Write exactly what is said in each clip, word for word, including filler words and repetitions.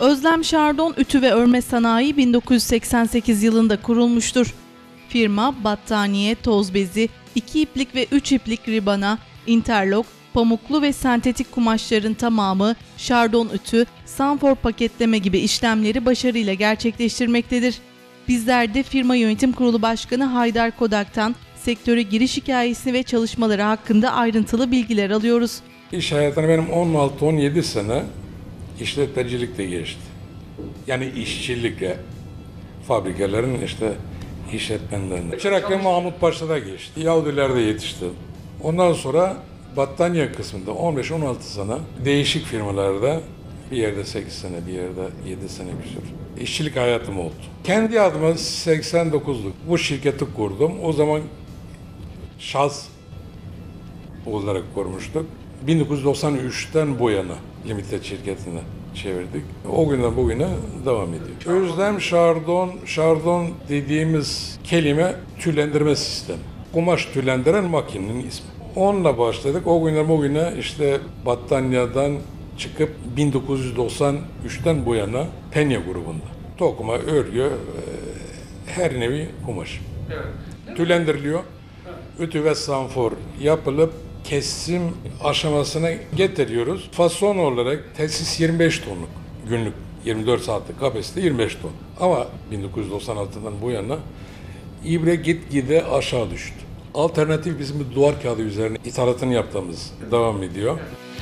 Özlem Şardon Ütü ve Örme Sanayi bin dokuz yüz seksen sekiz yılında kurulmuştur. Firma battaniye, toz bezi, iki iplik ve üç iplik ribana, interlok, pamuklu ve sentetik kumaşların tamamı, şardon ütü, sanfor paketleme gibi işlemleri başarıyla gerçekleştirmektedir. Bizler de firma yönetim kurulu başkanı Haydar Kodak'tan sektöre giriş hikayesi ve çalışmaları hakkında ayrıntılı bilgiler alıyoruz. İş hayatına benim on altı on yedi sene işletmecilikle geçti. Yani işçilikle, fabrikaların işte işletmenlerinde. Çıraklı Mahmut Paşa'da geçti, Yahudiler'de yetiştim. Ondan sonra battaniye kısmında on beş on altı sene değişik firmalarda, bir yerde sekiz sene, bir yerde yedi sene bir sürü işçilik hayatım oldu. Kendi adıma seksen dokuzluk bu şirketi kurdum. O zaman şahs olarak kurmuştuk. bin dokuz yüz doksan üçten bu yana Limited şirketine çevirdik. O günden bugüne devam ediyor. Özlem Şardon, Şardon dediğimiz kelime tüylendirme sistemi. Kumaş tüylendiren makinenin ismi. Onunla başladık. O günden bugüne işte battaniyeden çıkıp bin dokuz yüz doksan üçten bu yana penye grubunda. Tokuma, örgü, her nevi kumaş. Evet. Tüylendiriliyor. Evet. Ütü ve sanfor yapılıp kesim aşamasına getiriyoruz. Fason olarak tesis yirmi beş tonluk günlük yirmi dört saatlik kapasite yirmi beş ton. Ama bin dokuz yüz doksan altıdan bu yana ibre gitgide aşağı düştü. Alternatif bizim bir duvar kağıdı üzerine ithalatını yaptığımız devam ediyor.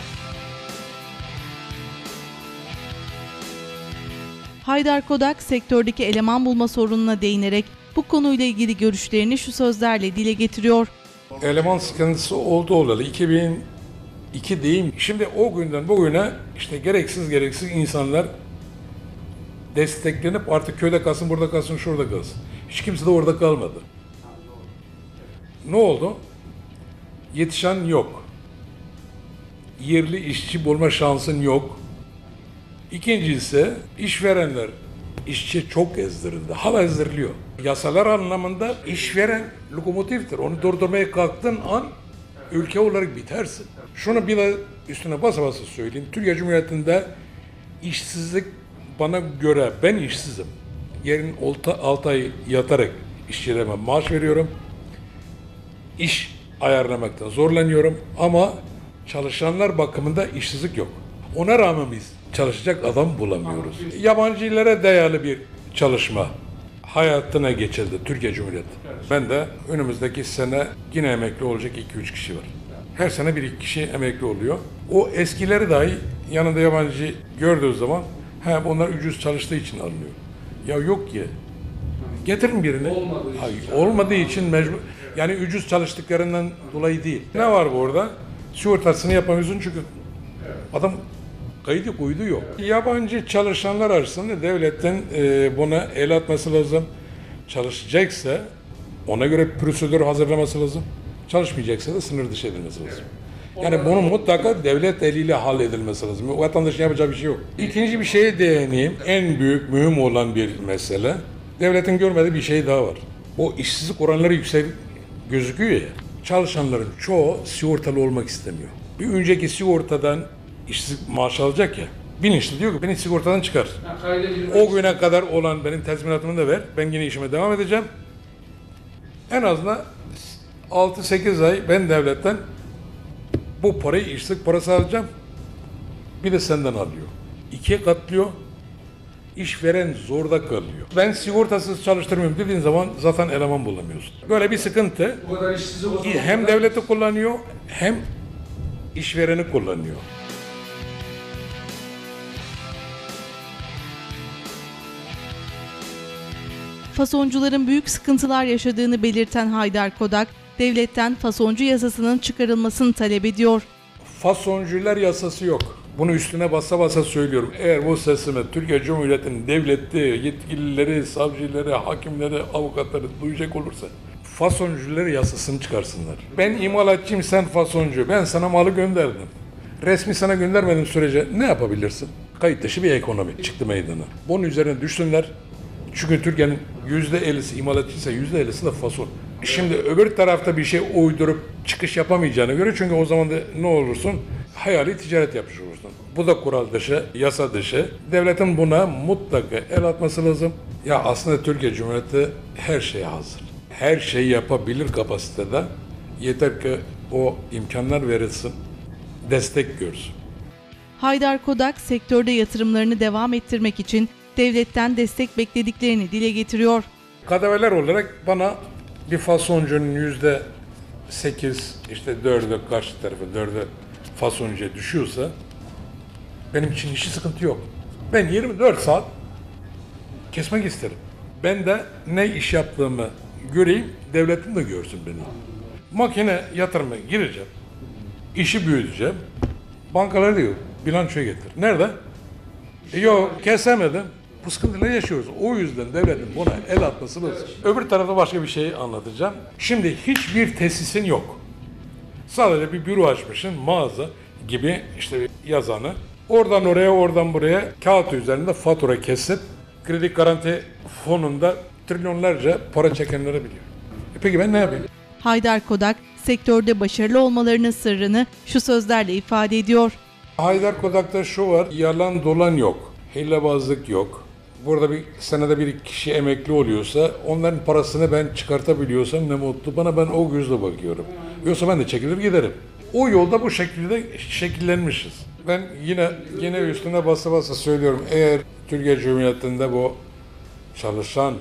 Haydar Kodak sektördeki eleman bulma sorununa değinerek bu konuyla ilgili görüşlerini şu sözlerle dile getiriyor. Eleman sıkıntısı oldu olalı iki bin iki diyeyim. Şimdi o günden bugüne işte gereksiz gereksiz insanlar desteklenip artık köyde kalsın, burada kalsın, şurada kalsın. Hiç kimse de orada kalmadı. Ne oldu? Yetişen yok. Yerli işçi bulma şansın yok. İkincisi işverenler işçi çok ezdirildi. Hala ezdiriliyor. Yasalar anlamında işveren lokomotiftir. Onu durdurmaya kalktığın an ülke olarak bitersin. Şunu bir de üstüne basa basa söyleyeyim. Türkiye Cumhuriyeti'nde işsizlik bana göre, ben işsizim. Yerin altı ay yatarak işçilerime maaş veriyorum. İş ayarlamakta zorlanıyorum ama çalışanlar bakımında işsizlik yok. Ona rağmen biz çalışacak adam bulamıyoruz. Yabancılara dayalı bir çalışma hayatına geçildi Türkiye Cumhuriyeti. Ben de önümüzdeki sene yine emekli olacak iki üç kişi var. Her sene bir iki kişi emekli oluyor. O eskileri dahi yanında yabancı gördüğü zaman he bunlar ucuz çalıştığı için alınıyor. Ya yok ki. Getirin birini. Olmadığı için, Hayır, olmadığı için mecbur. Yani ucuz çalıştıklarından dolayı değil. Ne var burada? Sigortasını yapamıyorsun çünkü adam kaydı kuydu yok. Yabancı çalışanlar arasında devletten e, buna el atması lazım. Çalışacaksa ona göre prosedür hazırlaması lazım. Çalışmayacaksa da sınır dışı edilmesi lazım. Yani bunun mutlaka devlet eliyle halledilmesi lazım. Vatandaşın yapacağı bir şey yok. İkinci bir şeye değineyim. En büyük, mühim olan bir mesele. Devletin görmediği bir şey daha var. O işsizlik oranları yüksek gözüküyor ya. Çalışanların çoğu sigortalı olmak istemiyor. Bir önceki sigortadan işsizlik maaşı alacak ya. Bilinçli diyor ki beni sigortadan çıkar. O güne kadar olan benim tazminatımı da ver. Ben yine işime devam edeceğim. En azından altı sekiz ay ben devletten bu parayı işsizlik parası alacağım. Bir de senden alıyor. İkiye katlıyor. İşveren zorda kalıyor. Ben sigortasız çalıştırmıyorum dediğin zaman zaten eleman bulamıyorsun. Böyle bir sıkıntı. Bu kadar işsiz hem devleti kullanıyor hem işvereni kullanıyor. Fasoncuların büyük sıkıntılar yaşadığını belirten Haydar Kodak, devletten fasoncu yasasının çıkarılmasını talep ediyor. Fasoncular yasası yok. Bunu üstüne basa basa söylüyorum. Eğer bu sesimi Türkiye Cumhuriyeti'nin devleti, yetkilileri, savcıları, hakimleri, avukatları duyacak olursa fasoncular yasasını çıkarsınlar. Ben imalatçıyım, sen fasoncu. Ben sana malı gönderdim. Resmi sana göndermediğim sürece ne yapabilirsin? Kayıt dışı bir ekonomi çıktı meydana. Bunun üzerine düşsünler. Çünkü Türkiye'nin yüzde ellisi imalatçıysa yüzde ellisi de fason. Şimdi öbür tarafta bir şey uydurup çıkış yapamayacağına göre çünkü o zaman da ne olursun? hayali ticaret yapmış olursun. Bu da kural dışı, yasa dışı. Devletin buna mutlaka el atması lazım. Ya aslında Türkiye Cumhuriyeti her şeye hazır. Her şeyi yapabilir kapasitede. Yeter ki o imkanlar verilsin, destek görsün. Haydar Kodak sektörde yatırımlarını devam ettirmek için devletten destek beklediklerini dile getiriyor. K D V'ler olarak bana bir fasoncunun yüzde sekiz, işte dördü karşı tarafı dördü fasoncuya düşüyorsa benim için hiç sıkıntı yok. Ben yirmi dört saat kesmek isterim. Ben de ne iş yaptığımı göreyim, devletim de görsün beni. Makine yatırıma gireceğim, işi büyüteceğim. Bankalar diyor, bilançoya getir. Nerede? E yok, kesemedim. Bu sıkıntıları yaşıyoruz. O yüzden devletin buna el atması lazım. Öbür tarafta başka bir şey anlatacağım. Şimdi hiçbir tesisin yok. Sadece bir büro açmışsın, mağaza gibi işte yazanı. Oradan oraya, oradan buraya kağıt üzerinde fatura kesip kredi garanti fonunda trilyonlarca para çekenleri biliyor. E peki ben ne yapayım? Haydar Kodak sektörde başarılı olmalarının sırrını şu sözlerle ifade ediyor. Haydar Kodak'ta şu var, yalan dolan yok, hilebazlık yok. Burada bir senede bir kişi emekli oluyorsa onların parasını ben çıkartabiliyorsam ne mutlu bana, ben o gözle bakıyorum. Yoksa ben de çekilir giderim. O yolda bu şekilde şekillenmişiz. Ben yine yine üstüne basa basa söylüyorum. Eğer Türkiye Cumhuriyeti'nde bu çalışan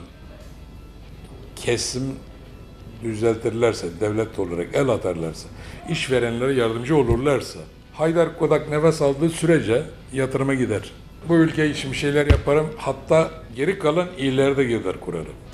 kesim düzeltirlerse, devlet olarak el atarlarsa, işverenlere yardımcı olurlarsa, Haydar Kodak nefes aldığı sürece yatırıma gider. Bu ülke için bir şeyler yaparım, hatta geri kalan illerde gider kurarım.